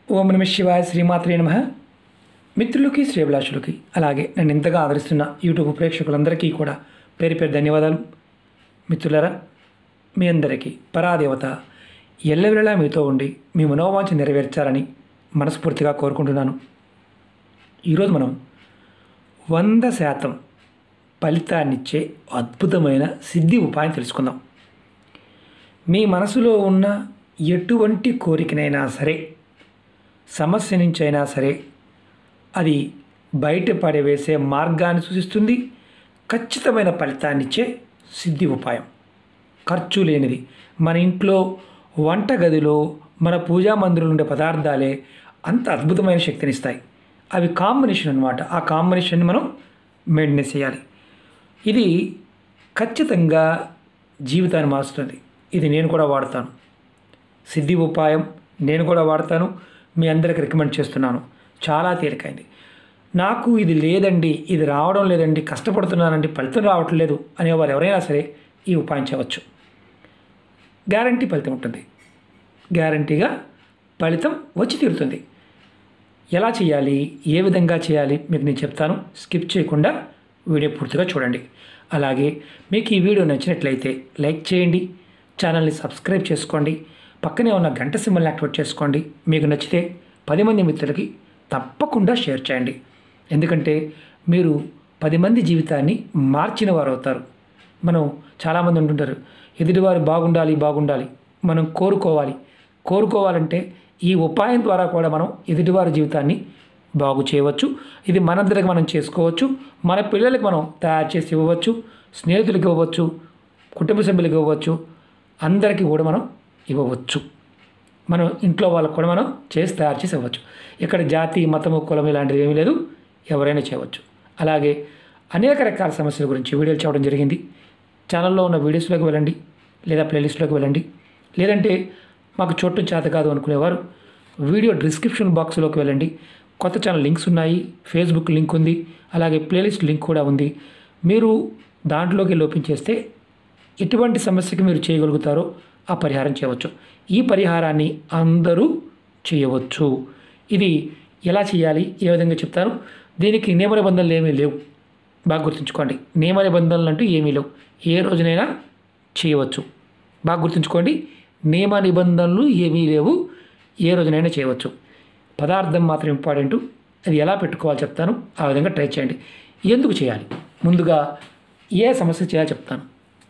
ఓం నమ శివాయ శ్రీమాత్రే నమః. మిత్రులకి శ్రేభిలాషులకి అలాగే నన్ను ఇంతగా ఆదరిస్తున్న యూట్యూబ్ ప్రేక్షకులందరికీ కూడా పేరు పేరు ధన్యవాదాలు. మిత్రులారా, మీ అందరికీ పరాదేవత ఎల్లవేళలా మీతో ఉండి మీ మనోవాంఛ నెరవేర్చాలని మనస్ఫూర్తిగా కోరుకుంటున్నాను. ఈరోజు మనం 100% ఫలితాన్నిచ్చే అద్భుతమైన సిద్ధి ఉపాయం తెలుసుకుందాం. మీ మనసులో ఉన్న ఎటువంటి కోరికనైనా సరే, సమస్య నుంచి అయినా సరే, అది బయటపడవేసే మార్గాన్ని సూచిస్తుంది. ఖచ్చితమైన ఫలితాన్నిచ్చే సిద్ధి ఉపాయం, ఖర్చు లేనిది. మన ఇంట్లో వంటగదిలో, మన పూజా మందిరంలో ఉండే పదార్థాలే అంత అద్భుతమైన శక్తినిస్తాయి. అవి కాంబినేషన్ అన్నమాట. ఆ కాంబినేషన్ని మనం మెయింటైన్ చేయాలి. ఇది ఖచ్చితంగా జీవితాన్ని మారుస్తుంది. ఇది నేను కూడా వాడతాను. సిద్ధి ఉపాయం నేను కూడా వాడతాను. మీ అందరికి రికమెండ్ చేస్తున్నాను. చాలా తేలికైంది. నాకు ఇది లేదండి, ఇది రావడం లేదండి, కష్టపడుతున్నానండి, ఫలితం రావట్లేదు అనేవారు ఎవరైనా సరే ఈ ఉపాయం చేయవచ్చు. గ్యారంటీ ఫలితం ఉంటుంది. గ్యారంటీగా ఫలితం వచ్చి తీరుతుంది. ఎలా చేయాలి, ఏ విధంగా చేయాలి మీకు నేను చెప్తాను. స్కిప్ చేయకుండా వీడియో పూర్తిగా చూడండి. అలాగే మీకు ఈ వీడియో నచ్చినట్లయితే లైక్ చేయండి, ఛానల్ని సబ్స్క్రైబ్ చేసుకోండి, పక్కనే ఉన్న గంట సింబల్ని యాక్టివేట్ చేసుకోండి. మీకు నచ్చితే 10 మంది మిత్రులకి తప్పకుండా షేర్ చేయండి. ఎందుకంటే మీరు 10 మంది జీవితాన్ని మార్చిన వారు అవుతారు. మనం చాలామంది ఉంటుంటారు, ఎదుటివారు బాగుండాలి, మనం కోరుకోవాలంటే ఈ ఉపాయం ద్వారా కూడా మనం ఎదుటివారి జీవితాన్ని బాగు చేయవచ్చు. ఇది మనందరికి మనం చేసుకోవచ్చు. మన పిల్లలకి మనం తయారు చేసి ఇవ్వవచ్చు, స్నేహితులకి ఇవ్వవచ్చు, కుటుంబ సభ్యులకి ఇవ్వవచ్చు, అందరికీ కూడా మనం ఇవ్వవచ్చు. మనం ఇంట్లో వాళ్ళకు కూడా మనం తయారు చేసి ఇవ్వచ్చు. ఇక్కడ జాతి, మతము, కులం ఇలాంటిది ఏమీ లేదు. ఎవరైనా చేయవచ్చు. అలాగే అనేక రకాల సమస్యల గురించి వీడియోలు చేయడం జరిగింది. ఛానల్లో ఉన్న వీడియోస్లోకి వెళ్ళండి, లేదా ప్లేలిస్ట్లోకి వెళ్ళండి. లేదంటే మాకు చోటు చేత కాదు అనుకునేవారు వీడియో డిస్క్రిప్షన్ బాక్స్లోకి వెళ్ళండి. కొత్త ఛానల్ లింక్స్ ఉన్నాయి, ఫేస్బుక్ లింక్ ఉంది, అలాగే ప్లేలిస్ట్ లింక్ కూడా ఉంది. మీరు దాంట్లోకి లోపించేస్తే ఎటువంటి సమస్యకి మీరు చేయగలుగుతారో ఆ పరిహారం చేయవచ్చు. ఈ పరిహారాన్ని అందరూ చేయవచ్చు. ఇది ఎలా చేయాలి, ఏ విధంగా చెప్తాను. దీనికి నియమ నిబంధనలు ఏమీ లేవు. బాగా గుర్తుంచుకోండి. నియమ నిబంధనలు అంటూ ఏమీ లేవు. ఏ రోజునైనా చేయవచ్చు. బాగా గుర్తుంచుకోండి. నియమ నిబంధనలు ఏమీ లేవు. ఏ రోజునైనా చేయవచ్చు. పదార్థం మాత్రం ఇంపార్టెంట్. అది ఎలా పెట్టుకోవాలో చెప్తాను. ఆ విధంగా ట్రై చేయండి. ఎందుకు చేయాలి, ముందుగా ఏ సమస్య చేయాలో చెప్తాను.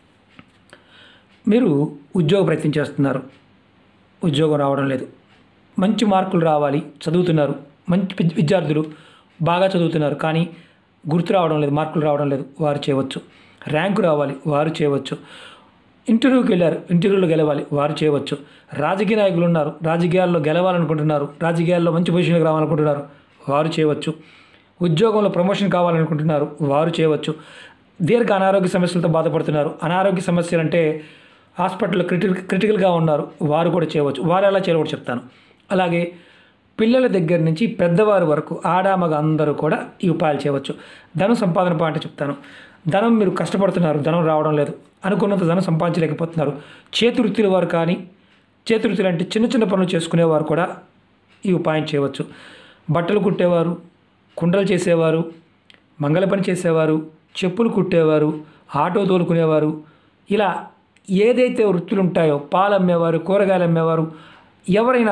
మీరు ఉద్యోగ ప్రయత్నం చేస్తున్నారు, ఉద్యోగం రావడం లేదు. మంచి మార్కులు రావాలి, చదువుతున్నారు, మంచి విద్యార్థులు బాగా చదువుతున్నారు, కానీ గుర్తు రావడం లేదు, మార్కులు రావడం లేదు, వారు చేయవచ్చు. ర్యాంకు రావాలి, వారు చేయవచ్చు. ఇంటర్వ్యూకి వెళ్ళారు, ఇంటర్వ్యూలో గెలవాలి, వారు చేయవచ్చు. రాజకీయ నాయకులు ఉన్నారు, రాజకీయాల్లో గెలవాలనుకుంటున్నారు, రాజకీయాల్లో మంచి పొజిషన్కి రావాలనుకుంటున్నారు, వారు చేయవచ్చు. ఉద్యోగంలో ప్రమోషన్ కావాలనుకుంటున్నారు, వారు చేయవచ్చు. దీర్ఘ అనారోగ్య సమస్యలతో బాధపడుతున్నారు, అనారోగ్య సమస్యలు అంటే హాస్పిటల్లో క్రిటికల్గా ఉన్నారు, వారు కూడా చేయవచ్చు. వారు ఎలా చేయాలో కూడా చెప్తాను. అలాగే పిల్లల దగ్గర నుంచి పెద్దవారి వరకు, ఆడామగ అందరూ కూడా ఈ ఉపాయాలు చేయవచ్చు. ధనం సంపాదన పాయింట్ చెప్తాను. ధనం మీరు కష్టపడుతున్నారు, ధనం రావడం లేదు, అనుకున్నంత ధనం సంపాదించలేకపోతున్నారు. చేతివృత్తుల వారు కానీ, చేతివృత్తులు అంటే చిన్న చిన్న పనులు చేసుకునేవారు కూడా ఈ ఉపాయం చేయవచ్చు. బట్టలు కుట్టేవారు, కుండలు చేసేవారు, మంగళ పని చేసేవారు, చెప్పులు కుట్టేవారు, ఆటో తోలుకునేవారు, ఇలా ఏదైతే వృత్తులు ఉంటాయో, పాలు అమ్మేవారు, కూరగాయలు అమ్మేవారు, ఎవరైనా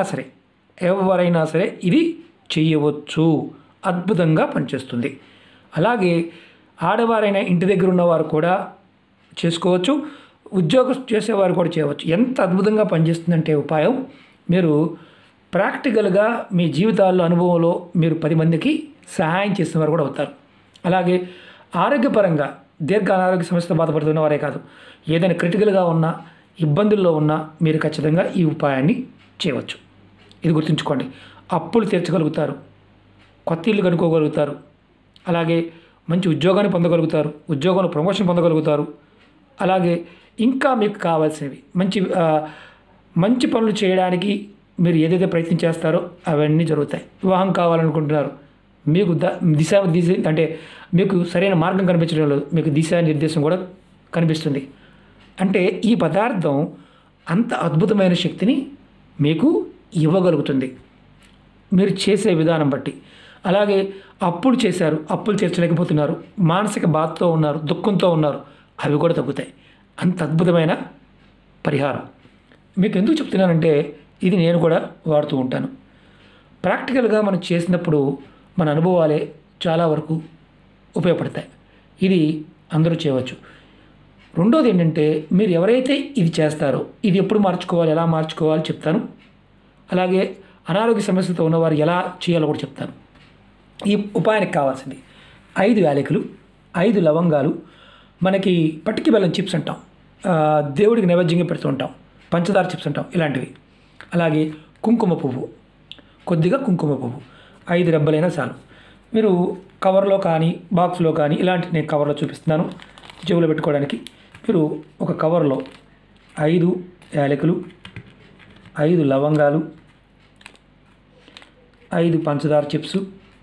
సరే ఇది చేయవచ్చు. అద్భుతంగా పనిచేస్తుంది. అలాగే ఆడవారైనా ఇంటి దగ్గర ఉన్నవారు కూడా చేసుకోవచ్చు, ఉద్యోగం చేసేవారు కూడా చేయవచ్చు. ఎంత అద్భుతంగా పనిచేస్తుందంటే ఉపాయం, మీరు ప్రాక్టికల్గా మీ జీవితాల్లో, అనుభవంలో మీరు 10 మందికి సహాయం చేసిన వారు కూడా అవుతారు. అలాగే ఆరోగ్యపరంగా దీర్ఘ అనారోగ్య సమస్యతో బాధపడుతున్న వారే కాదు, ఏదైనా క్రిటికల్గా ఉన్నా, ఇబ్బందుల్లో ఉన్నా మీరు ఖచ్చితంగా ఈ ఉపాయాన్ని చేయవచ్చు. ఇది గుర్తుంచుకోండి. అప్పులు తీర్చగలుగుతారు, కొత్త ఇల్లు కనుక్కోగలుగుతారు, అలాగే మంచి ఉద్యోగాన్ని పొందగలుగుతారు, ఉద్యోగంలో ప్రమోషన్ పొందగలుగుతారు. అలాగే ఇంకా మీకు కావాల్సినవి మంచి పనులు చేయడానికి మీరు ఏదైతే ప్రయత్నం చేస్తారో అవన్నీ జరుగుతాయి. వివాహం కావాలనుకుంటున్నారు, మీకు దిశ అంటే మీకు సరైన మార్గం కనిపించడం లేదు, మీకు దిశానిర్దేశం కూడా కనిపిస్తుంది. అంటే ఈ పదార్థం అంత అద్భుతమైన శక్తిని మీకు ఇవ్వగలుగుతుంది. మీరు చేసే విధానం బట్టి. అలాగే అప్పులు చేశారు, అప్పులు తీర్చలేకపోతున్నారు, మానసిక బాధతో ఉన్నారు, దుఃఖంతో ఉన్నారు, అవి కూడా తగ్గుతాయి. అంత అద్భుతమైన పరిహారం. మీకు ఎందుకు చెప్తున్నానంటే ఇది నేను కూడా వాడుతూ ఉంటాను. ప్రాక్టికల్గా మనం చేసినప్పుడు మన అనుభవాలే చాలా వరకు ఉపయోగపడతాయి. ఇది అందరూ చేయవచ్చు. రెండోది ఏంటంటే మీరు ఎవరైతే ఇది చేస్తారో ఇది ఎప్పుడు మార్చుకోవాలి, ఎలా మార్చుకోవాలి చెప్తాను. అలాగే అనారోగ్య సమస్యలతో ఉన్నవారు ఎలా చేయాలో కూడా చెప్తాను. ఈ ఉపాయానికి కావాల్సింది 5 యాలకులు, 5 లవంగాలు, మనకి పటికి బెల్లం చిప్స్ అంటాం, దేవుడికి నైవేద్యంగా పెడుతూ ఉంటాం, పంచదార చిప్స్ అంటాం, ఇలాంటివి. అలాగే కుంకుమ పువ్వు, కొద్దిగా కుంకుమ పువ్వు 5 రెబ్బలైనా చాలు. మీరు కవర్లో కానీ బాక్స్లో కానీ, ఇలాంటి నేను కవర్లో చూపిస్తున్నాను జేబులో పెట్టుకోవడానికి. మీరు ఒక కవర్లో 5 యాలకులు, 5 లవంగాలు, 5 పంచదార చిప్స్,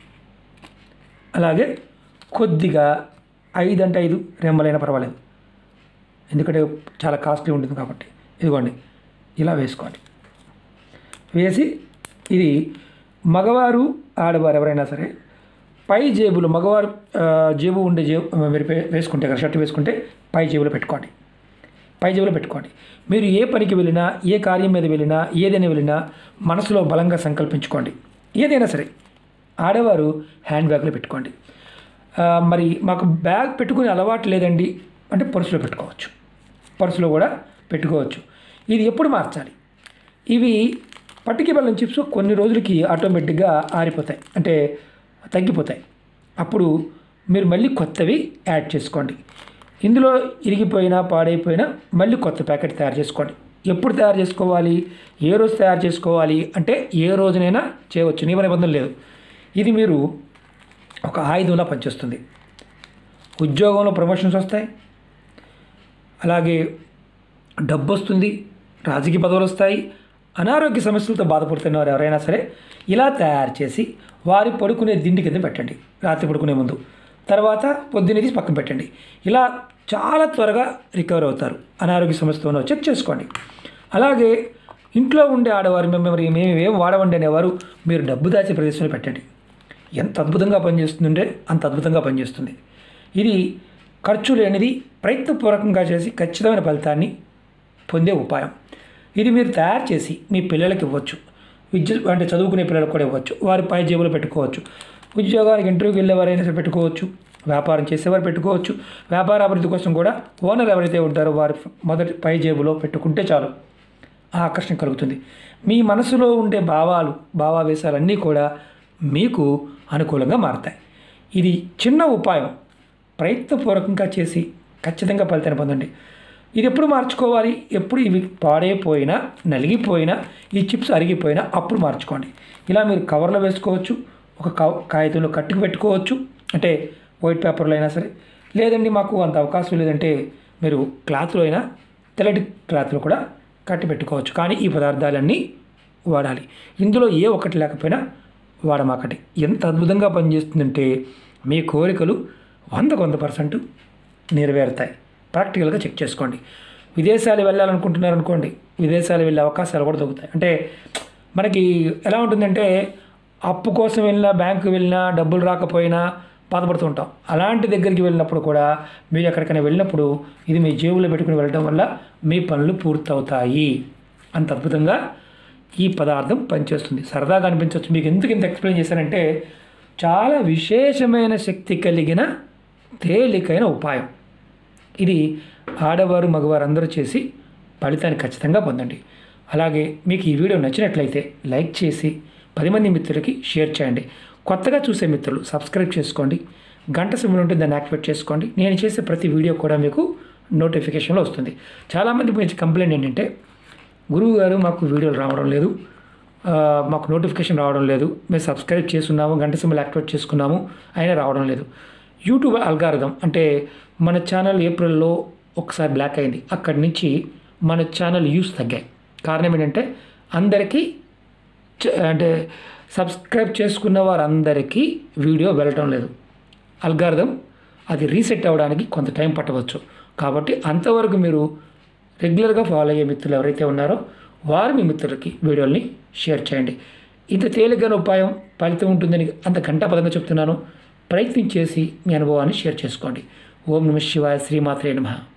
అలాగే కొద్దిగా 5 అంటే 5 రెమ్మలైనా పర్వాలేదు, ఎందుకంటే చాలా కాస్ట్లీ ఉంటుంది కాబట్టి. ఇదిగోండి ఇలా వేసుకోండి. వేసి ఇది మగవారు ఆడవారు ఎవరైనా సరే పై జేబులు, మగవారు జేబు ఉండే మీరు వేసుకుంటే కదా, షర్ట్ వేసుకుంటే పై జేబులో పెట్టుకోండి. పై జేబులో పెట్టుకోండి. మీరు ఏ పనికి వెళ్ళినా, ఏ కార్యం మీద వెళ్ళినా, ఏదైనా వెళ్ళినా మనసులో బలంగా సంకల్పించుకోండి. ఏదైనా సరే ఆడవారు హ్యాండ్ బ్యాగ్లో పెట్టుకోండి. మరి మాకు బ్యాగ్ పెట్టుకునే అలవాటు లేదండి అంటే పర్సులో పెట్టుకోవచ్చు, పర్సులో కూడా పెట్టుకోవచ్చు. ఇది ఎప్పుడు మార్చాలి? ఇవి పట్టికి బెల్లం చిప్స్ కొన్ని రోజులకి ఆటోమేటిక్గా ఆరిపోతాయి, అంటే తగ్గిపోతాయి. అప్పుడు మీరు మళ్ళీ కొత్తవి యాడ్ చేసుకోండి. ఇందులో ఇరిగిపోయినా పాడైపోయినా మళ్ళీ కొత్త ప్యాకెట్ తయారు చేసుకోండి. ఎప్పుడు తయారు చేసుకోవాలి, ఏ రోజు తయారు చేసుకోవాలి అంటే ఏ రోజునైనా చేయవచ్చు, నియమ నిబంధన లేదు. ఇది మీరు ఒక ఆయుధంలా పనిచేస్తుంది. ఉద్యోగంలో ప్రమోషన్స్ వస్తాయి, అలాగే డబ్బు వస్తుంది, రాజకీయ పదవులు వస్తాయి. అనారోగ్య సమస్యలతో బాధపడుతున్న వారు ఎవరైనా సరే ఇలా తయారు చేసి వారి పడుకునే దిండి కింద పెట్టండి రాత్రి పడుకునే ముందు. తర్వాత పొద్దున్నే తీసి పక్కన పెట్టండి. ఇలా చాలా త్వరగా రికవర్ అవుతారు. అనారోగ్య సమస్యతో చెక్ చేసుకోండి. అలాగే ఇంట్లో ఉండే ఆడవారు మేము ఏం వాడవండి అనేవారు మీరు డబ్బు దాచే ప్రదేశంలో పెట్టండి. ఎంత అద్భుతంగా పనిచేస్తుందంటే అంత అద్భుతంగా పనిచేస్తుంది. ఇది ఖర్చు లేనిది, ప్రయత్నపూర్వకంగా చేసి ఖచ్చితమైన ఫలితాన్ని పొందే ఉపాయం. ఇది మీరు తయారు చేసి మీ పిల్లలకి ఇవ్వచ్చు, అంటే చదువుకునే పిల్లలకు కూడా ఇవ్వచ్చు, వారి పై జేబులో పెట్టుకోవచ్చు. ఉద్యోగానికి ఇంటర్వ్యూకి వెళ్ళేవారైనా సరే పెట్టుకోవచ్చు, వ్యాపారం చేసేవారు పెట్టుకోవచ్చు. వ్యాపార అభివృద్ధి కోసం కూడా ఓనర్ ఎవరైతే ఉంటారో వారి మొదటి పై జేబులో పెట్టుకుంటే చాలు ఆకర్షణ కలుగుతుంది. మీ మనసులో ఉండే భావావేశాలన్నీ కూడా మీకు అనుకూలంగా మారుతాయి. ఇది చిన్న ఉపాయం, ప్రయత్నపూర్వకంగా చేసి ఖచ్చితంగా ఫలితాన్ని పొందండి. ఇది ఎప్పుడు మార్చుకోవాలి? ఎప్పుడు ఇవి పాడైపోయినా, నలిగిపోయినా, ఈ చిప్స్ అరిగిపోయినా అప్పుడు మార్చుకోండి. ఇలా మీరు కవర్లో వేసుకోవచ్చు, ఒక కాగితంలో కట్టుకు పెట్టుకోవచ్చు, అంటే వైట్ పేపర్లో అయినా సరే. లేదండి మాకు అంత అవకాశం లేదంటే మీరు క్లాత్లో అయినా, తెల్లటి క్లాత్లో కూడా కట్టి పెట్టుకోవచ్చు. కానీ ఈ పదార్థాలన్నీ వాడాలి. ఇందులో ఏ ఒక్కటి లేకపోయినా వాడమాకండి. ఎంత అద్భుతంగా పనిచేస్తుందంటే మీ కోరికలు 100% నెరవేరుతాయి. ప్రాక్టికల్గా చెక్ చేసుకోండి. విదేశాలు వెళ్ళాలనుకుంటున్నారనుకోండి, విదేశాలు వెళ్ళే అవకాశాలు కూడా దొరుకుతాయి. అంటే మనకి ఎలా ఉంటుందంటే అప్పు కోసం వెళ్ళినా, బ్యాంకు వెళ్ళినా, డబ్బులు రాకపోయినా బాధపడుతూ ఉంటాం. అలాంటి దగ్గరికి వెళ్ళినప్పుడు కూడా మీరు ఎక్కడికైనా వెళ్ళినప్పుడు ఇది మీ జేబులో పెట్టుకుని వెళ్ళడం వల్ల మీ పనులు పూర్తవుతాయి. అంత అద్భుతంగా ఈ పదార్థం పనిచేస్తుంది. సరదాగా అనిపించవచ్చు. మీకు ఎందుకు ఇంత ఎక్స్ప్లెయిన్ చేశానంటే చాలా విశేషమైన శక్తి కలిగిన తేలికైన ఉపాయం. ఇది ఆడవారు మగవారు అందరూ చేసి ఫలితాన్ని ఖచ్చితంగా పొందండి. అలాగే మీకు ఈ వీడియో నచ్చినట్లయితే లైక్ చేసి 10 మంది మిత్రులకి షేర్ చేయండి. కొత్తగా చూసే మిత్రులు సబ్స్క్రైబ్ చేసుకోండి. గంట సింబల్ ఉంటుంది, దాన్ని యాక్టివేట్ చేసుకోండి. నేను చేసే ప్రతి వీడియో కూడా మీకు నోటిఫికేషన్లో వస్తుంది. చాలామంది మంచి కంప్లైంట్ ఏంటంటే గురువు గారు మాకు వీడియోలు రావడం లేదు, మాకు నోటిఫికేషన్ రావడం లేదు, మేము సబ్స్క్రైబ్ చేసుకున్నాము, గంట సింబల్ యాక్టివేట్ చేసుకున్నాము, అయినా రావడం లేదు. యూట్యూబ్ అల్గారిథం అంటే మన ఛానల్ ఏప్రిల్లో ఒకసారి బ్లాక్ అయింది. అక్కడి నుంచి మన ఛానల్ వ్యూస్ తగ్గాయి. కారణం ఏంటంటే అందరికీ అంటే సబ్స్క్రైబ్ చేసుకున్న వారందరికీ వీడియో వెళ్ళటం లేదు. అల్గారిథం అది రీసెట్ అవ్వడానికి కొంత టైం పట్టవచ్చు. కాబట్టి అంతవరకు మీరు రెగ్యులర్గా ఫాలో అయ్యే మిత్రులు ఎవరైతే ఉన్నారో వారు మీ మిత్రులకి వీడియోల్ని షేర్ చేయండి. ఇంత తేలికైన ఉపాయం ఫలితం ఉంటుందని అంత ఘంటాపదంగా చెప్తున్నాను. ప్రయత్నం చేసి మీ అనుభవాన్ని షేర్ చేసుకోండి. ఓం నమః శివాయ. శ్రీమాత్రే నమః.